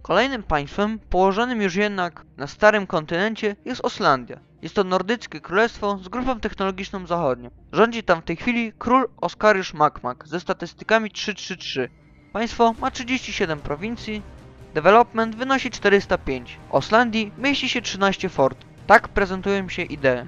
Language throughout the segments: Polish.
Kolejnym państwem, położonym już jednak na starym kontynencie, jest Oslandia. Jest to nordyckie królestwo z grupą technologiczną zachodnią. Rządzi tam w tej chwili król Oskariusz Makmak ze statystykami 333. Państwo ma 37 prowincji, development wynosi 405. W Oslandii mieści się 13 fortów. Tak prezentują się idee.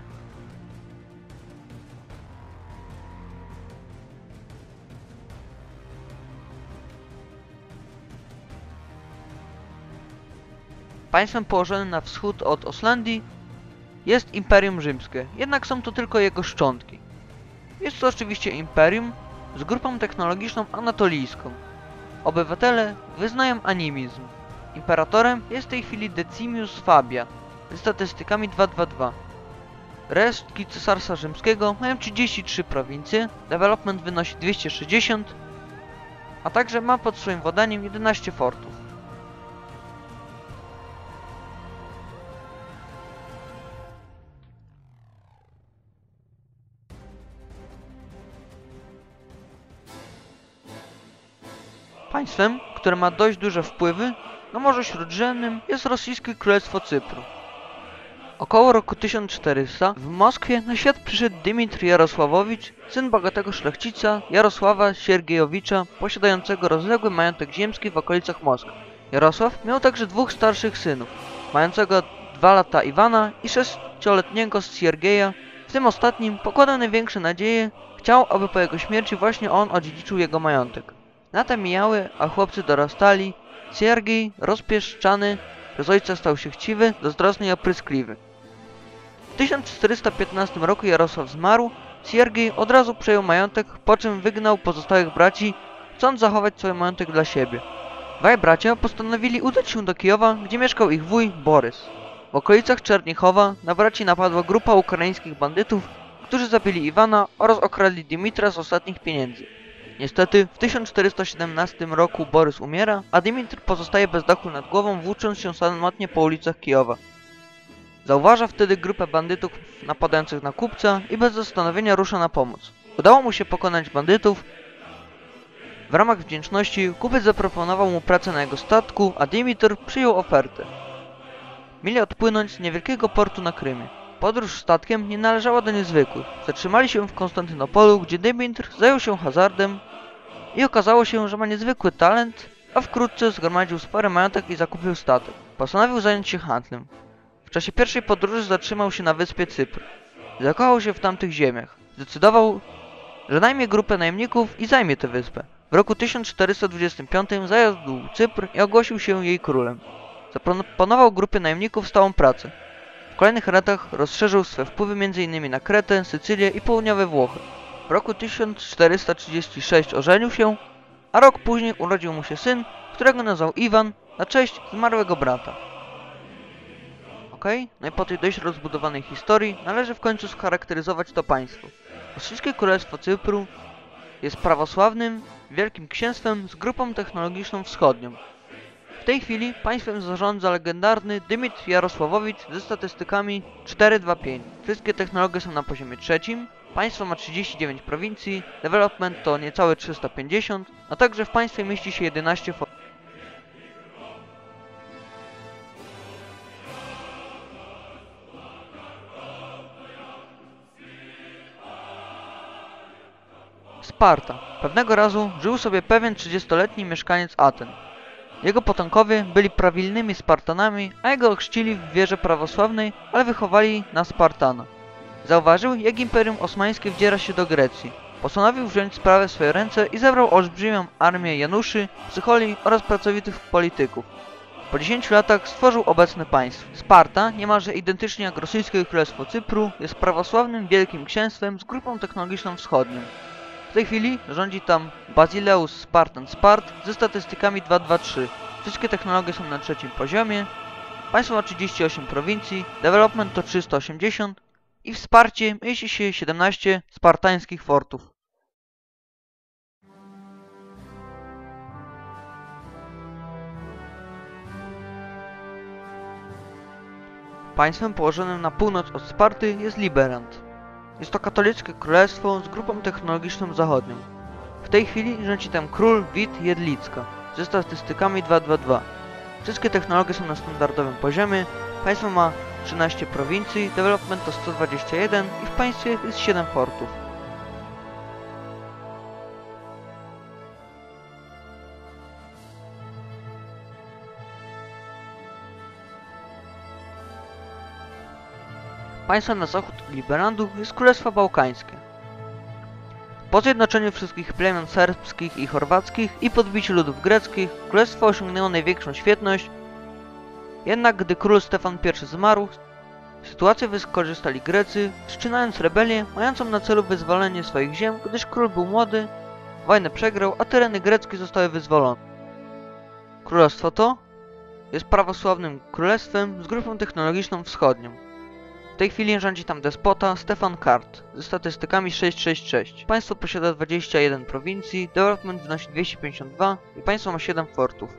Państwem położonym na wschód od Oslandii jest Imperium Rzymskie, jednak są to tylko jego szczątki. Jest to oczywiście imperium z grupą technologiczną anatolijską. Obywatele wyznają animizm. Imperatorem jest w tej chwili Decimius Fabia ze statystykami 222. Resztki Cesarstwa Rzymskiego mają 33 prowincje, development wynosi 260, a także ma pod swoim wodaniem 11 fortów. Państwem, które ma dość duże wpływy na Morzu Śródziemnym, jest rosyjskie Królestwo Cypru. Około roku 1400 w Moskwie na świat przyszedł Dymitr Jarosławowicz, syn bogatego szlachcica Jarosława Siergiejowicza, posiadającego rozległy majątek ziemski w okolicach Moskwy. Jarosław miał także dwóch starszych synów, mającego 2 lata Iwana i 6-letniego Siergieja. W tym ostatnim pokładał największe nadzieje, chciał, aby po jego śmierci właśnie on odziedziczył jego majątek. Lata mijały, a chłopcy dorastali. Siergiej, rozpieszczany, z ojca stał się chciwy, zazdrosny i opryskliwy. W 1415 roku Jarosław zmarł, Siergiej od razu przejął majątek, po czym wygnał pozostałych braci, chcąc zachować swój majątek dla siebie. Dwaj bracia postanowili udać się do Kijowa, gdzie mieszkał ich wuj Borys. W okolicach Czernichowa na braci napadła grupa ukraińskich bandytów, którzy zabili Iwana oraz okradli Dymitra z ostatnich pieniędzy. Niestety, w 1417 roku Borys umiera, a Dymitr pozostaje bez dachu nad głową, włócząc się samotnie po ulicach Kijowa. Zauważa wtedy grupę bandytów napadających na kupca i bez zastanowienia rusza na pomoc. Udało mu się pokonać bandytów. W ramach wdzięczności kupiec zaproponował mu pracę na jego statku, a Dymitr przyjął ofertę. Mieli odpłynąć z niewielkiego portu na Krymie. Podróż statkiem nie należała do niezwykłych. Zatrzymali się w Konstantynopolu, gdzie Dymitr zajął się hazardem i okazało się, że ma niezwykły talent, a wkrótce zgromadził spory majątek i zakupił statek. Postanowił zająć się handlem. W czasie pierwszej podróży zatrzymał się na wyspie Cypr. Zakochał się w tamtych ziemiach. Zdecydował, że najmie grupę najemników i zajmie tę wyspę. W roku 1425 zajął Cypr i ogłosił się jej królem. Zaproponował grupie najemników stałą pracę. W kolejnych latach rozszerzył swe wpływy m.in. na Kretę, Sycylię i południowe Włochy. W roku 1436 ożenił się, a rok później urodził mu się syn, którego nazwał Iwan na cześć zmarłego brata. No i po tej dość rozbudowanej historii należy w końcu scharakteryzować to państwo. Rosyjskie Królestwo Cypru jest prawosławnym, wielkim księstwem z grupą technologiczną wschodnią. W tej chwili państwem zarządza legendarny Dymitr Jarosławowicz ze statystykami 425. Wszystkie technologie są na poziomie trzecim. Państwo ma 39 prowincji, development to niecałe 350, a także w państwie mieści się 11 fortów. Sparta. Pewnego razu żył sobie pewien 30-letni mieszkaniec Aten. Jego potomkowie byli prawilnymi Spartanami, a jego ochrzcili w wierze prawosławnej, ale wychowali na Spartana. Zauważył, jak Imperium Osmańskie wdziera się do Grecji. Postanowił wziąć sprawę w swoje ręce i zebrał olbrzymią armię Januszy, psycholi oraz pracowitych polityków. Po 10 latach stworzył obecne państwo. Sparta, niemalże identycznie jak rosyjskie Królestwo Cypru, jest prawosławnym wielkim księstwem z grupą technologiczną wschodnią. W tej chwili rządzi tam Basileus Spartan Spart ze statystykami 223. Wszystkie technologie są na trzecim poziomie. Państwo ma 38 prowincji, development to 380 i w Sparcie mieści się 17 spartańskich fortów. Państwem położonym na północ od Sparty jest Liberant. Jest to katolickie królestwo z grupą technologiczną zachodnią. W tej chwili rządzi tam król Wit Jedlicka ze statystykami 222. Wszystkie technologie są na standardowym poziomie. Państwo ma 13 prowincji, development to 121 i w państwie jest 7 portów. Państwem na zachód od Liberlandu jest Królestwo Bałkańskie. Po zjednoczeniu wszystkich plemion serbskich i chorwackich i podbiciu ludów greckich, królestwo osiągnęło największą świetność. Jednak gdy król Stefan I zmarł, sytuację wykorzystali Grecy, wszczynając rebelię mającą na celu wyzwolenie swoich ziem, gdyż król był młody, wojnę przegrał, a tereny greckie zostały wyzwolone. Królestwo to jest prawosławnym królestwem z grupą technologiczną wschodnią. W tej chwili rządzi tam despota Stefan Kart ze statystykami 666. Państwo posiada 21 prowincji, development wynosi 252 i państwo ma 7 fortów.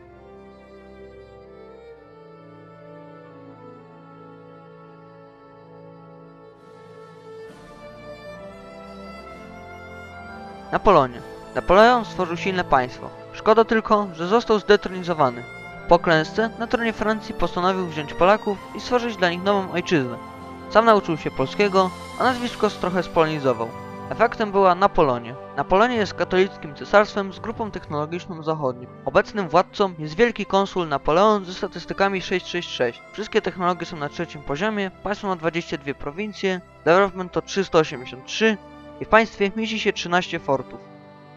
Napoleon. Napoleon stworzył silne państwo. Szkoda tylko, że został zdetronizowany. Po klęsce na tronie Francji postanowił wziąć Polaków i stworzyć dla nich nową ojczyznę. Sam nauczył się polskiego, a nazwisko trochę spolonizował. Efektem była Napolonia. Napolonia jest katolickim cesarstwem z grupą technologiczną zachodnią. Obecnym władcą jest wielki konsul Napoleon ze statystykami 666. Wszystkie technologie są na trzecim poziomie, państwo ma 22 prowincje, development to 383 i w państwie mieści się 13 fortów.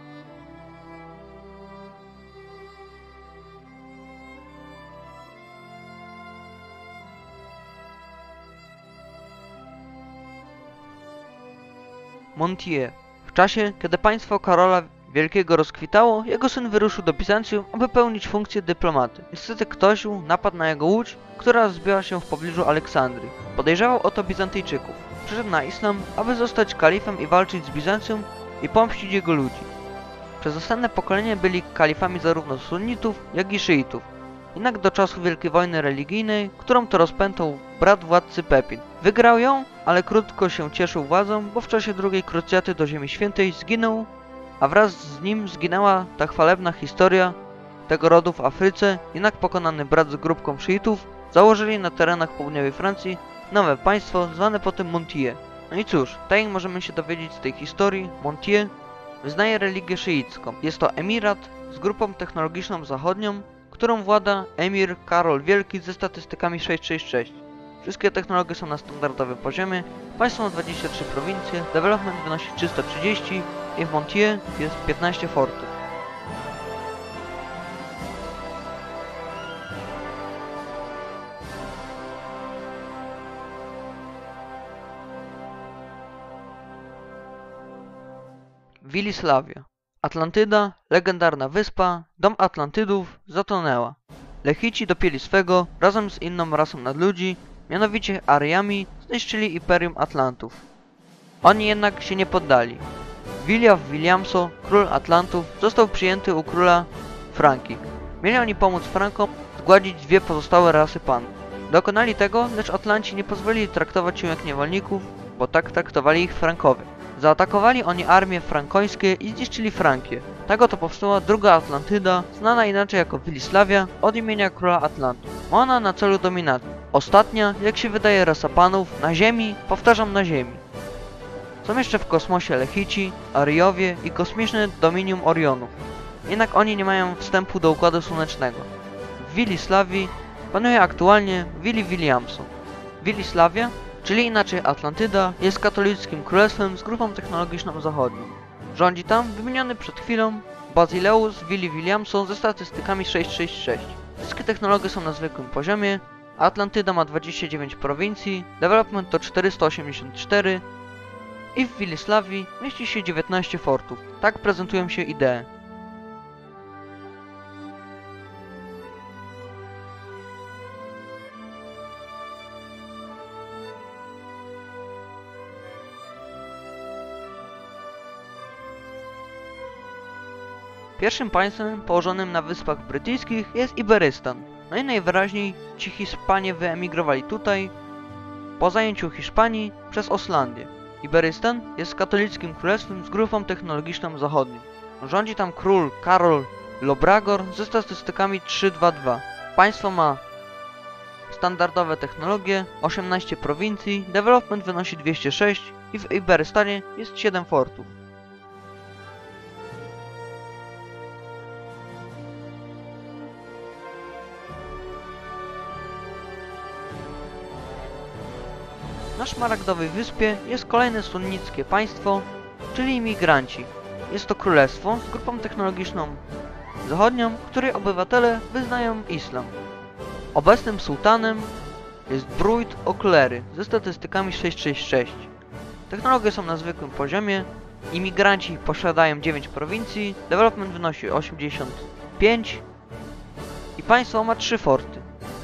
Montier. W czasie, kiedy państwo Karola Wielkiego rozkwitało, jego syn wyruszył do Bizancjum, aby pełnić funkcję dyplomaty. Niestety Ktoził napadł na jego łódź, która zbiła się w pobliżu Aleksandrii. Podejrzewał o to Bizantyjczyków. Przeszedł na islam, aby zostać kalifem i walczyć z Bizancjum i pomścić jego ludzi. Przez następne pokolenia byli kalifami zarówno sunnitów, jak i szyitów. Jednak do czasu Wielkiej Wojny Religijnej, którą to rozpętał brat władcy Pepin. Wygrał ją, ale krótko się cieszył władzą, bo w czasie drugiej krucjaty do Ziemi Świętej zginął, a wraz z nim zginęła ta chwalebna historia tego rodu w Afryce. Jednak pokonany brat z grupką szyitów założyli na terenach południowej Francji nowe państwo zwane potem Montier. No i cóż, tak jak możemy się dowiedzieć z tej historii, Montier wyznaje religię szyicką. Jest to emirat z grupą technologiczną zachodnią, którą włada emir Karol Wielki ze statystykami 666. Wszystkie technologie są na standardowym poziomie, państwo ma 23 prowincje, development wynosi 330 i w Montier jest 15 fortów. Wilisławia. Atlantyda, legendarna wyspa, dom Atlantydów, zatonęła. Lechici dopięli swego razem z inną rasą nadludzi, mianowicie Aryjami, zniszczyli Imperium Atlantów. Oni jednak się nie poddali. William Williamso, król Atlantów, został przyjęty u króla Franki. Mieli oni pomóc Frankom zgładzić dwie pozostałe rasy panów. Dokonali tego, lecz Atlanci nie pozwolili traktować się jak niewolników, bo tak traktowali ich Frankowie. Zaatakowali oni armie frankońskie i zniszczyli Frankię. Tak oto powstała druga Atlantyda, znana inaczej jako Wilisławia, od imienia króla Atlantów. Ma ona na celu dominację. Ostatnia, jak się wydaje, rasa panów na ziemi, powtarzam, na ziemi. Są jeszcze w kosmosie Lechici, Aryowie i kosmiczne Dominium Orionów. Jednak oni nie mają wstępu do Układu Słonecznego. W Wilisławii panuje aktualnie Willi Williamson. Wilisławia, czyli inaczej Atlantyda, jest katolickim królestwem z grupą technologiczną zachodnią. Rządzi tam wymieniony przed chwilą Basileus Willi Williamson ze statystykami 666. Wszystkie technologie są na zwykłym poziomie. Atlantyda ma 29 prowincji, development to 484 i w Wilisławii mieści się 19 fortów. Tak prezentują się idee. Pierwszym państwem położonym na Wyspach Brytyjskich jest Iberystan. No i najwyraźniej ci Hiszpanie wyemigrowali tutaj po zajęciu Hiszpanii przez Oslandię. Iberystan jest katolickim królestwem z grupą technologiczną zachodnią. Rządzi tam król Karol Lobragor ze statystykami 322. Państwo ma standardowe technologie, 18 prowincji, development wynosi 206 i w Iberystanie jest 7 fortów. Na Szmaragdowej Wyspie jest kolejne sunnickie państwo, czyli imigranci. Jest to królestwo z grupą technologiczną zachodnią, której obywatele wyznają islam. Obecnym sułtanem jest Bruid Oklery ze statystykami 666. Technologie są na zwykłym poziomie, imigranci posiadają 9 prowincji, development wynosi 85 i państwo ma 3 forty.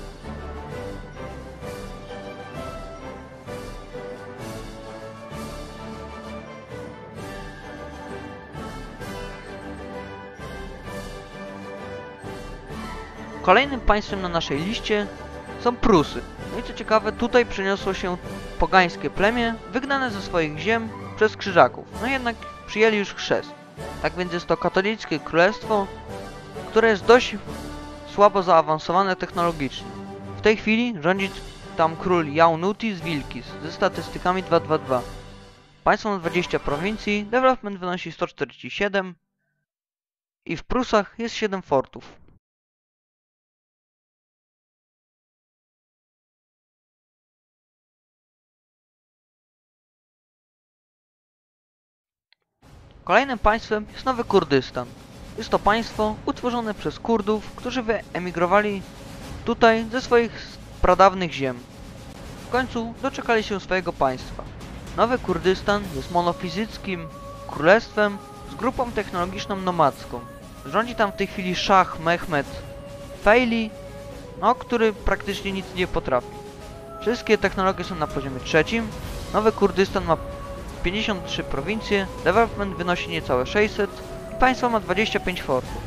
Kolejnym państwem na naszej liście są Prusy. No i co ciekawe, tutaj przeniosło się pogańskie plemię, wygnane ze swoich ziem przez krzyżaków. No jednak przyjęli już chrzest. Tak więc jest to katolickie królestwo, które jest dość słabo zaawansowane technologicznie. W tej chwili rządzi tam król Jaunutis Wilkis ze statystykami 222. Państwo ma 20 prowincji, development wynosi 147 i w Prusach jest 7 fortów. Kolejnym państwem jest Nowy Kurdystan. Jest to państwo utworzone przez Kurdów, którzy wyemigrowali tutaj ze swoich pradawnych ziem. W końcu doczekali się swojego państwa. Nowy Kurdystan jest monofizyckim królestwem z grupą technologiczną nomadzką. Rządzi tam w tej chwili Szach Mehmed Fejli, który praktycznie nic nie potrafi. Wszystkie technologie są na poziomie trzecim. Nowy Kurdystan ma 53 prowincje, development wynosi niecałe 600 i państwo ma 25 fortów.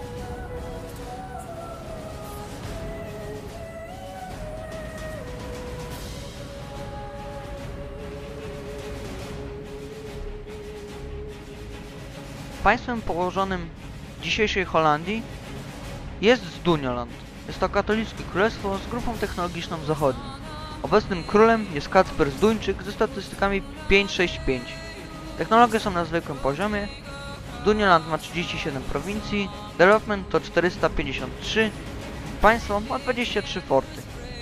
Państwem położonym w dzisiejszej Holandii jest Zdunioland. Jest to katolickie królestwo z grupą technologiczną zachodnią. Obecnym królem jest Kacper Zduńczyk ze statystykami 565. Technologie są na zwykłym poziomie. Zdunioland ma 37 prowincji, development to 453, państwo ma 23 forty.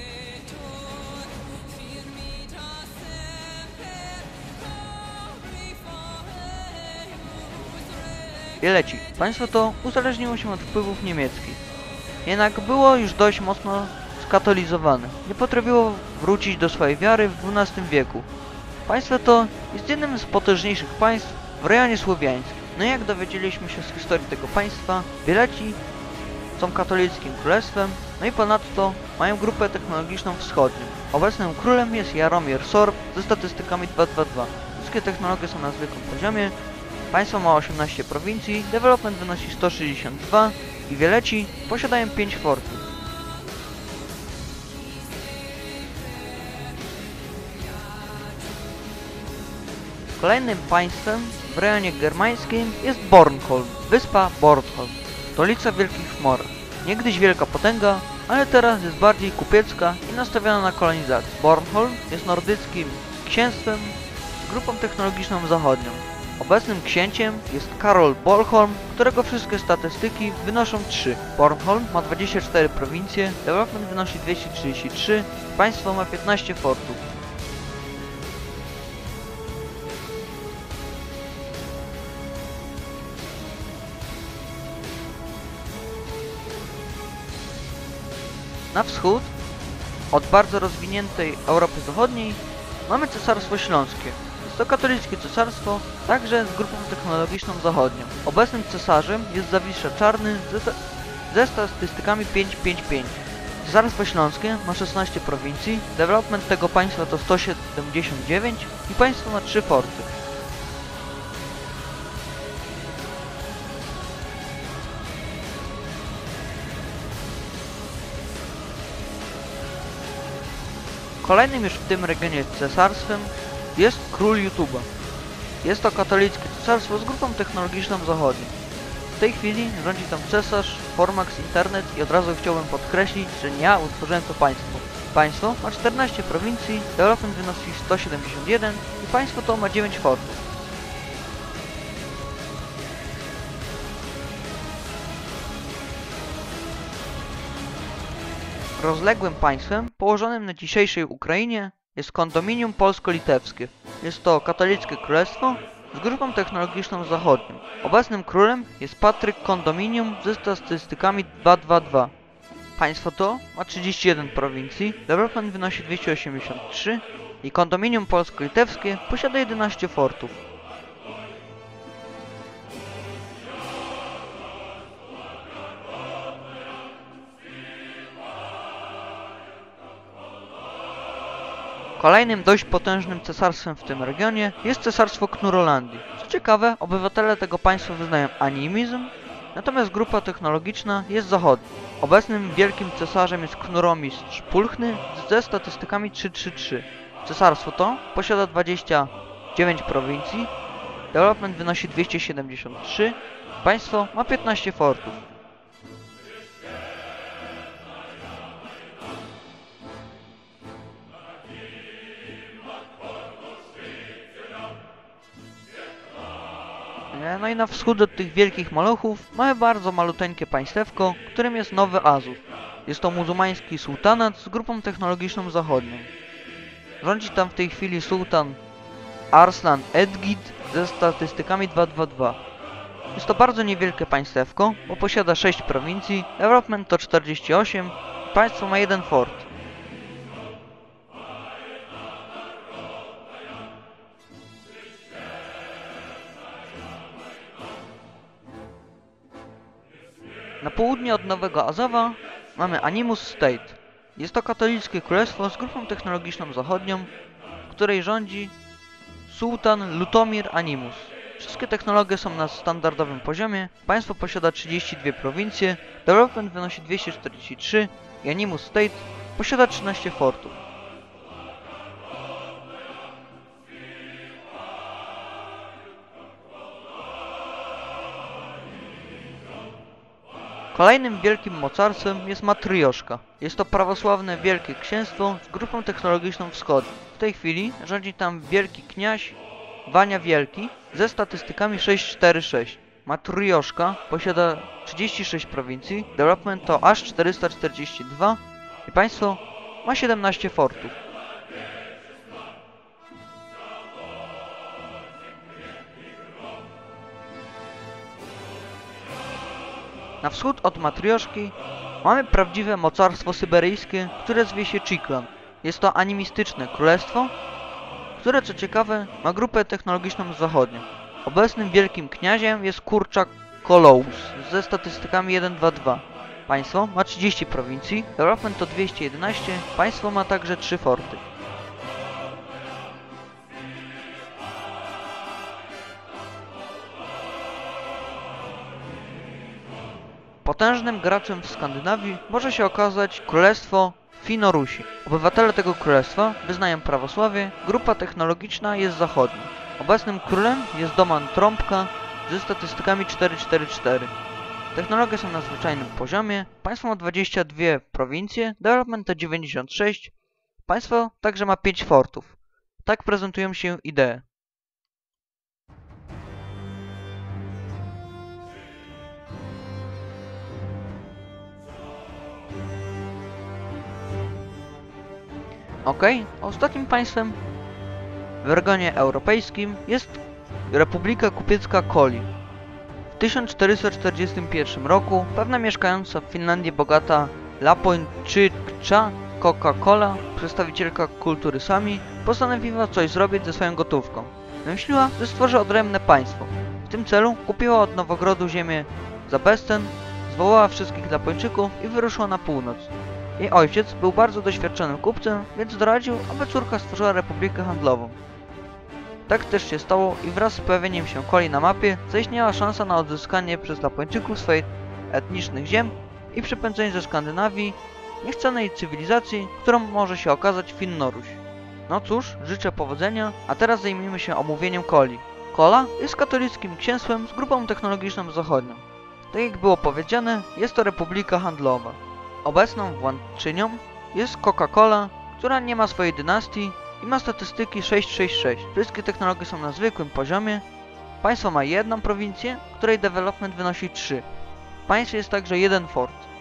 Wieleci. Państwo to uzależniło się od wpływów niemieckich. Jednak było już dość mocno skatolizowane. Nie potrafiło wrócić do swojej wiary w XII wieku. Państwo to jest jednym z potężniejszych państw w rejonie słowiańskim. No i jak dowiedzieliśmy się z historii tego państwa, Wieleci są katolickim królestwem, no i ponadto mają grupę technologiczną wschodnią. Obecnym królem jest Jaromir Sorb ze statystykami 222. Wszystkie technologie są na zwykłym poziomie. Państwo ma 18 prowincji, development wynosi 162 i Wieleci posiadają 5 fortów. Kolejnym państwem w rejonie germańskim jest Bornholm, wyspa Bornholm, stolica Wielkich Chmur. Niegdyś wielka potęga, ale teraz jest bardziej kupiecka i nastawiona na kolonizację. Bornholm jest nordyckim księstwem z grupą technologiczną zachodnią. Obecnym księciem jest Karol Bolholm, którego wszystkie statystyki wynoszą 3. Bornholm ma 24 prowincje, development wynosi 233, państwo ma 15 fortów. Na wschód, od bardzo rozwiniętej Europy Zachodniej, mamy Cesarstwo Śląskie. Jest to katolickie cesarstwo, także z grupą technologiczną zachodnią. Obecnym cesarzem jest Zawisza Czarny ze statystykami 555. Cesarstwo Śląskie ma 16 prowincji, development tego państwa to 179 i państwo ma 3 forty. Kolejnym już w tym regionie cesarstwem jest Król YouTube'a. Jest to katolickie cesarstwo z grupą technologiczną zachodnią. W tej chwili rządzi tam cesarz Formax Internet i od razu chciałbym podkreślić, że nie ja utworzyłem to państwo. Państwo ma 14 prowincji, development wynosi 171 i państwo to ma 9 fortów. Rozległym państwem położonym na dzisiejszej Ukrainie jest Kondominium Polsko-Litewskie. Jest to katolickie królestwo z grupą technologiczną zachodnią. Obecnym królem jest Patryk Kondominium ze statystykami 222. Państwo to ma 31 prowincji, development wynosi 283 i Kondominium Polsko-Litewskie posiada 11 fortów. Kolejnym dość potężnym cesarstwem w tym regionie jest cesarstwo Knurolandii. Co ciekawe, obywatele tego państwa wyznają animizm, natomiast grupa technologiczna jest zachodnia. Obecnym wielkim cesarzem jest Knuromistrz Pulchny ze statystykami 333. Cesarstwo to posiada 29 prowincji, development wynosi 273, państwo ma 15 fortów. No i na wschód od tych wielkich maluchów mamy bardzo maluteńkie państewko, którym jest Nowy Azów. Jest to muzułmański sułtanat z grupą technologiczną zachodnią. Rządzi tam w tej chwili sułtan Arslan Edgid ze statystykami 222. Jest to bardzo niewielkie państewko, bo posiada 6 prowincji, development to 48, państwo ma 1 fort. Na południe od Nowego Azowa mamy Animus State. Jest to katolickie królestwo z grupą technologiczną zachodnią, w której rządzi sułtan Lutomir Animus. Wszystkie technologie są na standardowym poziomie, państwo posiada 32 prowincje, development wynosi 243 i Animus State posiada 13 fortów. Kolejnym wielkim mocarstwem jest Matryoszka. Jest to prawosławne Wielkie Księstwo z grupą technologiczną wschodnią. W tej chwili rządzi tam wielki kniaź Wania Wielki ze statystykami 646. Matryoszka posiada 36 prowincji, development to aż 442 i państwo ma 17 fortów. Na wschód od Matryoszki mamy prawdziwe mocarstwo syberyjskie, które zwie się Chiklan. Jest to animistyczne królestwo, które co ciekawe ma grupę technologiczną zachodnią. Obecnym wielkim kniaziem jest Kurczak Kolous ze statystykami 122. Państwo ma 30 prowincji, development to 211, państwo ma także 3 forty. Potężnym graczem w Skandynawii może się okazać Królestwo Finorusi. Obywatele tego królestwa wyznają prawosławie, grupa technologiczna jest zachodnia. Obecnym królem jest Doman Trąbka ze statystykami 444. Technologie są na zwyczajnym poziomie, państwo ma 22 prowincje, development to 96, państwo także ma 5 fortów. Tak prezentują się idee. Ostatnim państwem w regionie europejskim jest Republika Kupiecka Koli. W 1441 roku pewna mieszkająca w Finlandii bogata Lapończykcza Coca-Cola, przedstawicielka kultury Sami, postanowiła coś zrobić ze swoją gotówką. Wymyśliła, że stworzy odrębne państwo. W tym celu kupiła od Nowogrodu ziemię za bezcen, zwołała wszystkich Lapończyków i wyruszyła na północ. Jej ojciec był bardzo doświadczonym kupcem, więc doradził, aby córka stworzyła republikę handlową. Tak też się stało i wraz z pojawieniem się Koli na mapie zaistniała szansa na odzyskanie przez Lapończyków swoich etnicznych ziem i przepędzenie ze Skandynawii niechcenej cywilizacji, którą może się okazać Finnoruś. No cóż, życzę powodzenia, a teraz zajmijmy się omówieniem Koli. Kola jest katolickim księstwem z grupą technologiczną zachodnią. Tak jak było powiedziane, jest to republika handlowa. Obecną władczynią jest Coca-Cola, która nie ma swojej dynastii i ma statystyki 666. Wszystkie technologie są na zwykłym poziomie. Państwo ma jedną prowincję, której development wynosi 3. W państwie jest także jeden fort.